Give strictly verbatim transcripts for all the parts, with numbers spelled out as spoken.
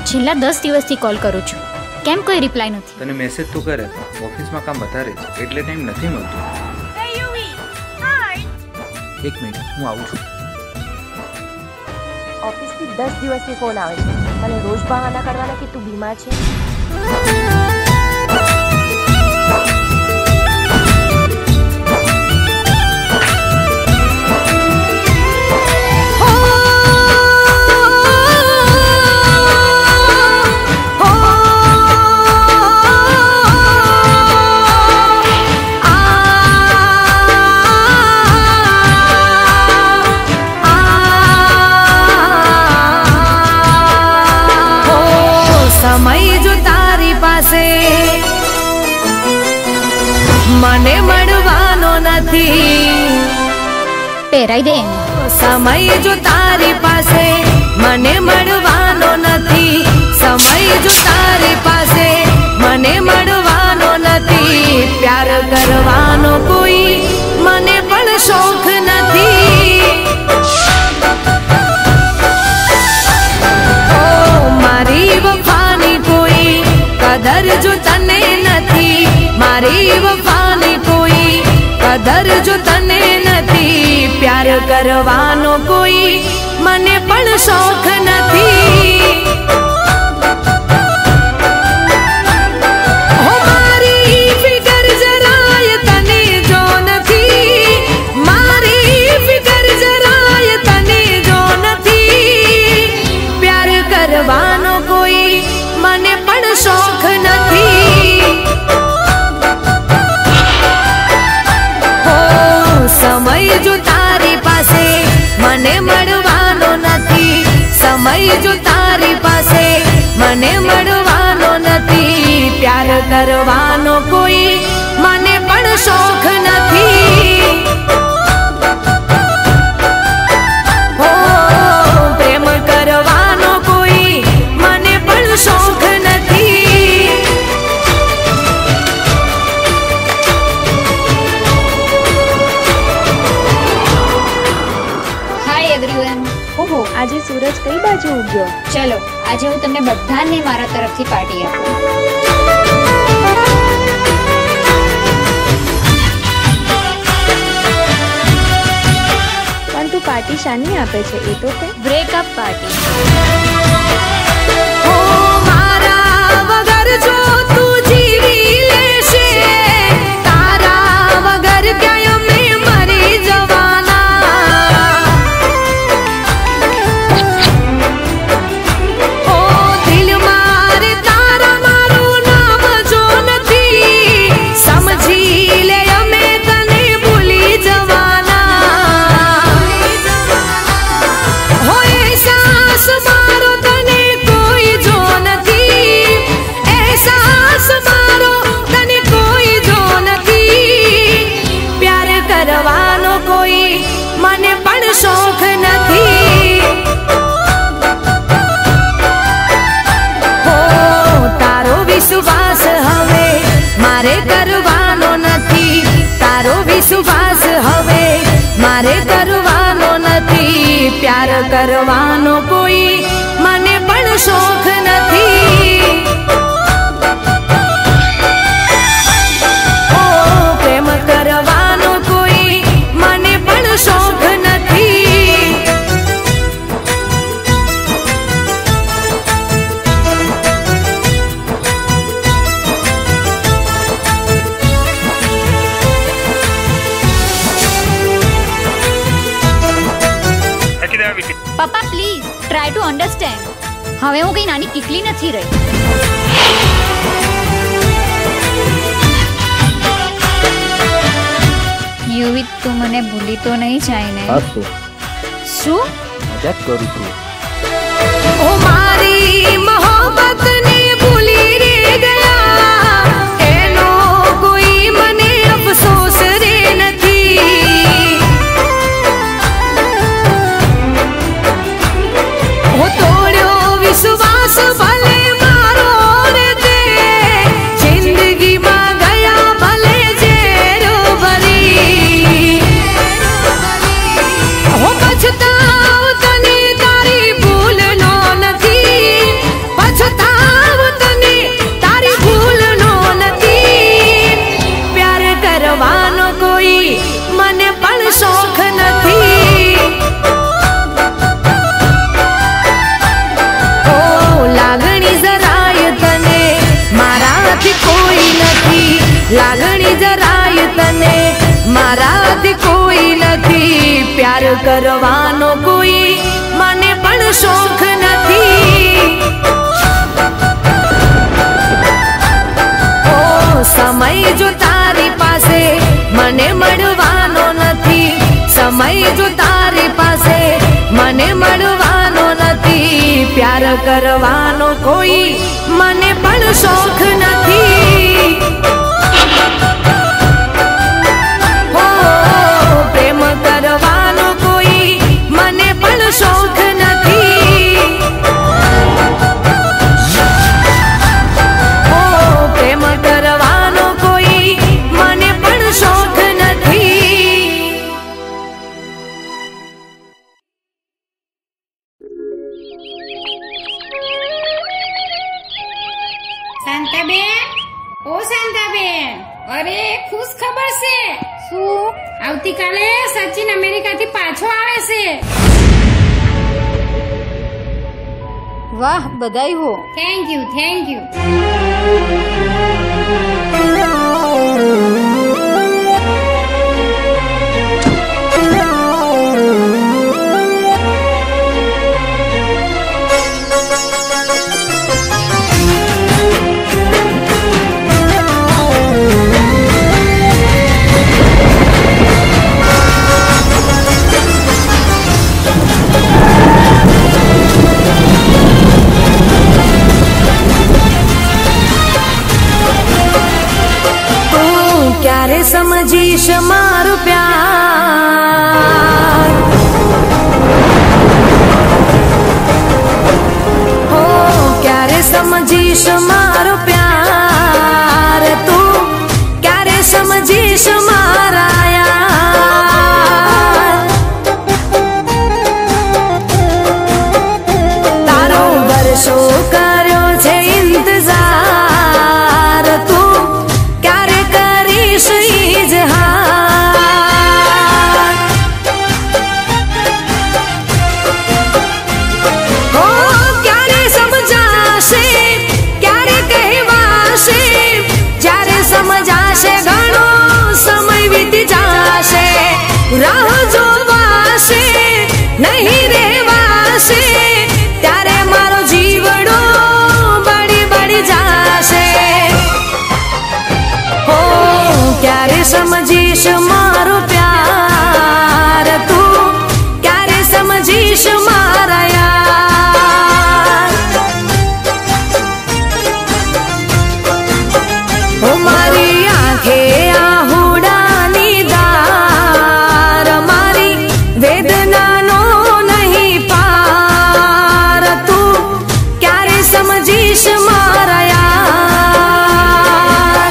છેલ્લા દસ દિવસથી કોલ કરું છું, કેમ કોઈ રિપ્લાય નથી? તને મેસેજ તો કરે, ઓફિસમાં કામ વધારે છે એટલે ટાઈમ નથી મળતો. એક મિનિટ, હું આવું છું. ઓફિસથી દસ દિવસથી ફોન આવે છે, મને રોજ બહાના કાઢવાના કે તું બીમાર છે. समय जो तारी पासे मने मळवानो नथी, પહેરાઈ દે એને. समय जो तारी पासे मने मळवानो नथी, समय जो तारी पासे मने मळवानो नथी, प्यार करवानो कोई मने पण शौक नथी. ओ मारी वफानी कोई कदर जो तने नथी, मारी वफानी कोई कदर जो तने नथी, प्यार करवानो कोई मने पण शौक नथी. ओ मारी फिकर जराय तने जो नथी, मारी फिकर जराय तने जो नथी, प्यार करवानो कोई मने पण शौक नथी. हो समय जो तारी पासे मने मळवानो नथी, समय जो तारी पासे मने मळवानो नथी, प्यार करवानो कोई मने पण शौक नथी. हो प्रेम करवानो कोई मने पण शौक नथी. Hi everyone. ઓહો, આજે સૂરજ કઈ બાજુ ઉગ્યો? ચલો આજે હું તમને બધાને મારા તરફથી પાર્ટી આપું. પણ તું પાર્ટી શાની આપે છે એ તો કે? Breakup party. ओ मारा वगर जो तू जीवी लेशे, तारा वगर क्या मैं मरी जवाना. ओ दिल मारे तारा मारू नाम जो नथी, समझी ले અમે તને ભૂલી જવાના. हो एहसास मारो तने कोई जो नथी, एहसास मारो तने कोई जो नथी, प्यार करवानो कोई मने पण शौक नथी. हो तारो विश्वास हवे मारे करवानो नथी, तारो विश्वास हवे मारे करवानो नथी, प्यार करवानो कोई मने पण शौक नथी. ओ प्रेम करवानो कोई मने पण शौक नथी. પપ્પા પ્લીઝ ટ્રાય ટુ અન્ડરસ્ટેન્ડ. હવે હું કઈ નાની કીકલી નથી રહી. યુવિત તું મને ભૂલી તો નહીં જાય ને? હા તો શું મજાક કરું છું. ओ मारी मोहब्बत ने भूली रे गया, एनो कोई मने अफसोस रे नथी. ओ तोड़्यो विश्वास भले मारो रे ते, जिंदगी में गया भले जेरो भरी. हो पछताओ तने तारी भूल नो नथी, લાગણી જરાય તને મારાથી કોઈ નથી, પ્યાર કરવાનો કોઈ મને પણ શોખ નથી. ઓ સમય જો તારી પાસે મને મળવાનો નથી, સમય જો તારી પાસે મને મળવાનો નથી, પ્યાર કરવાનો કોઈ મને પણ શોખ નથી. હો પ્રેમ કરવાનો કોઈ મને પણ શોખ નથી. હો પ્રેમ કરવાનો કોઈ મને પણ શોખ નથી. શાંતાબેન, ઓ શાંતાબેન, અરે ખુશ ખબર છે. શું? આવતીકાલે સચિન અમેરિકાથી પાછો આવે છે. વાહ, બધાઈ હો. Thank you thank you. ક્યારે સમજીશ મારું પ્યાર, હો ક્યારે સમજીશ મારું પ્યાર, તું ક્યારે સમજીશ મારા યાર. તારો વર્ષો કર્યો છે ઇંતજાર, તું ક્યારે કરીશ ઇજહાર. હો ક્યારે સમજાશે, ક્યારે કહેવાશે, જ્યારે સમજાશે ઘણો સમય વીતી જાશે. રાહ જોવાશે નહીં રહેવાશે, ત્યારે મારો જીવડો બળી બળી જાશે. હો ક્યારે સમજીશ મારો પ્યાર, તું ક્યારે સમજીશ મારા યાર. હો મારી આંખે આહુડાની ધાર, મારી વેદનાનો નહીં પાર, તું ક્યારે સમજીશ મારા યાર.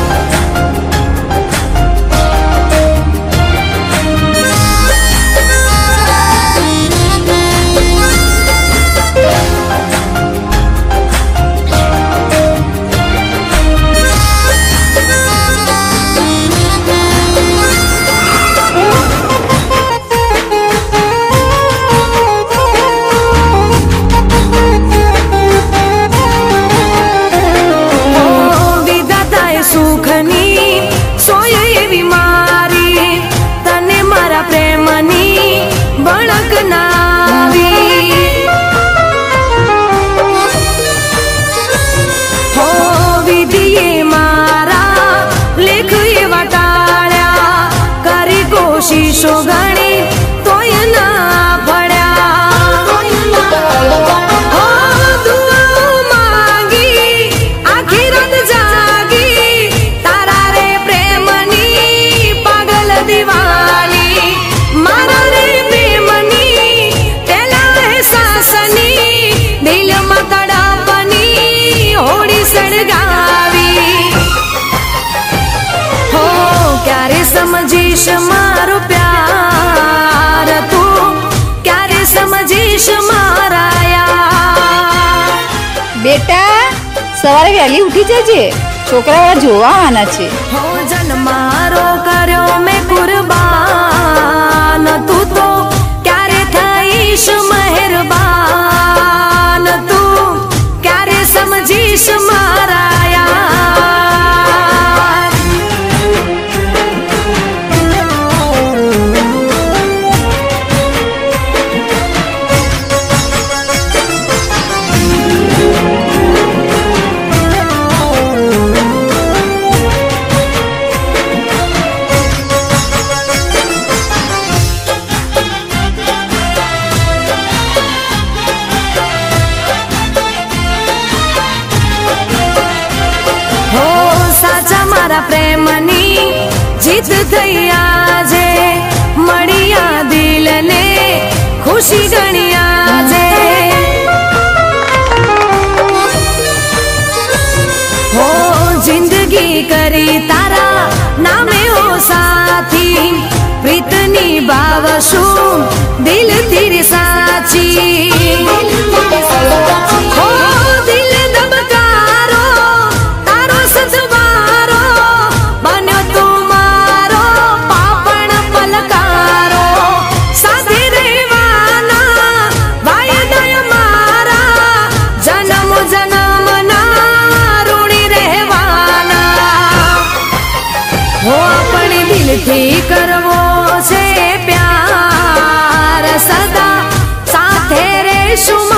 ઓ વિધાતાએ સુખની સોય એવી મારી, તને મારા પ્રેમની ભણક ના આવી. હો વિધિએ મારા લેખ એવા ટાળ્યા, કરી કોશિશો ઘણી તોય ના પડ્યા. હો દુઆઓ માંગી આખી રાત જાગી, તારા રે પ્રેમની પાગલ દીવાની, મારા રે પ્રેમની પેલા અહેસાસની, દિલમાં તડપની હોડી સળગાવી. હો ક્યારે સમજીશ મારો પ્યાર, તું ક્યારે સમજીશ મારા યાર. બેટા, સવારે વહેલી ઉઠી જજે, છોકરાવાળા જોવા આવવાના છે. હો જન્મારો કર્યો મેં કુરબાન, તું તો ક્યારે થઈશ મહેરબાન, તું ક્યારે સમજીશ મારા યાર. जीत थई आजे मणिया दिल ने खुशी गणिया जे हो जिंदगी करी तारा नामे हो साथी प्रीतनी बावशु दिल तेरी साची हो दिल दबकारो तारो सतवारो बन्यो तुम्हारो पापण पलकारो साथे रहवाना वायदय मारा जन्म जन्म ना ऋणी रहवाना हो अपने दिल थी करवो छे प्यार सदा साथे रेशुं